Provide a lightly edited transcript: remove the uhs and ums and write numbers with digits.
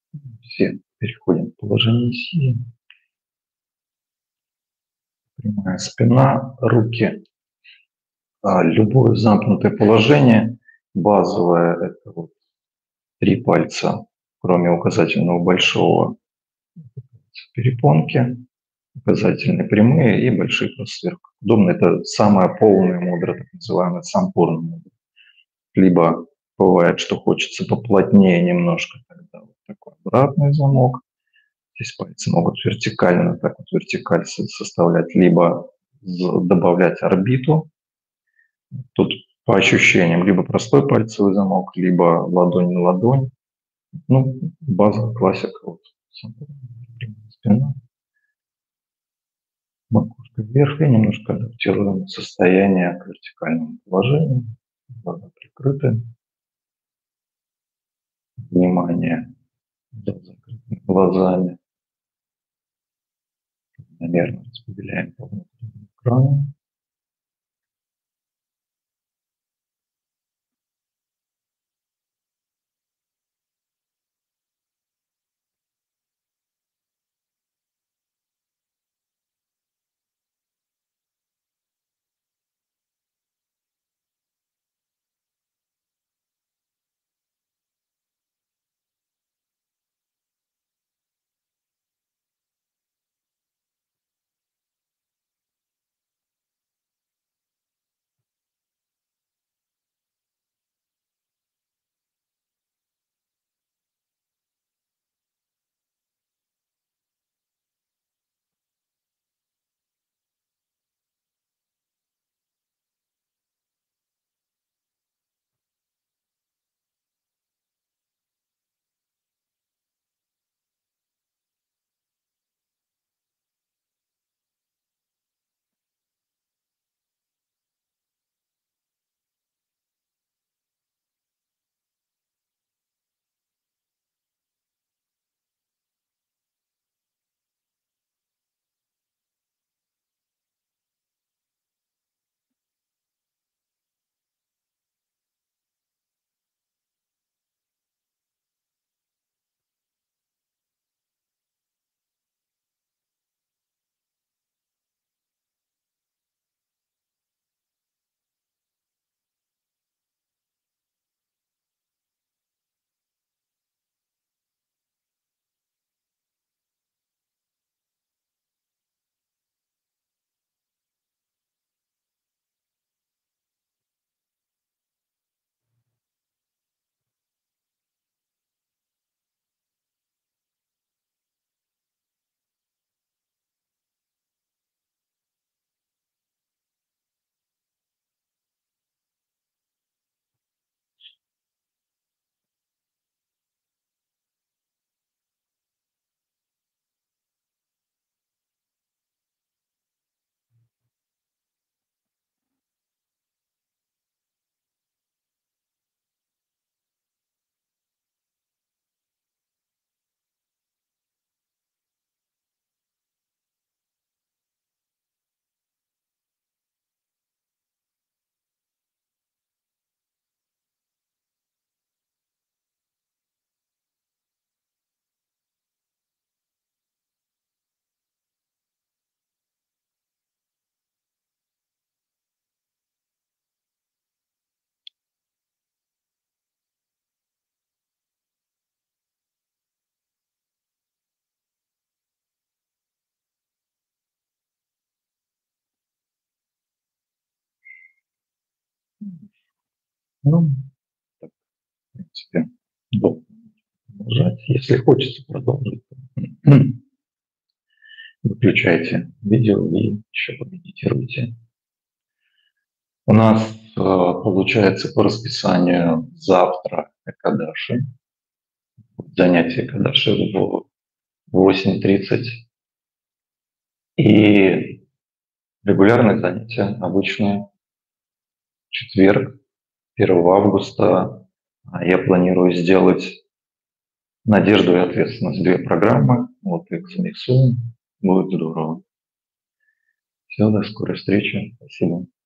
Все переходим в положение сидя. Прямая спина, руки. Любое замкнутое положение, базовое, это вот 3 пальца, кроме указательного большого, перепонки, указательные прямые и большие просто сверху. Удобно, это самая полная мудра, так называемая сампурна мудра. Либо бывает, что хочется поплотнее немножко, тогда вот такой обратный замок. Здесь пальцы могут вертикально, так вот вертикаль составлять, либо добавлять орбиту. Тут по ощущениям либо простой пальцевый замок, либо ладонь на ладонь. Ну, базовая классика. Вот. Спина, макушка вверх и немножко адаптируем состояние к вертикальному положению. Глаза прикрыты. Внимание за закрытыми глазами. Наверное, распределяем по внутреннему экрану. Ну, так, в принципе, удобно продолжать. Если хочется продолжить, то выключайте видео и еще помедитируйте. У нас получается по расписанию завтра Экадаши. Занятие Экадаши в 8:30. И регулярные занятия обычные. Четверг, 1 августа, я планирую сделать «Надежду и ответственность» 2 программы. Вот их замиксуем. Будет здорово. Все, до скорой встречи. Спасибо.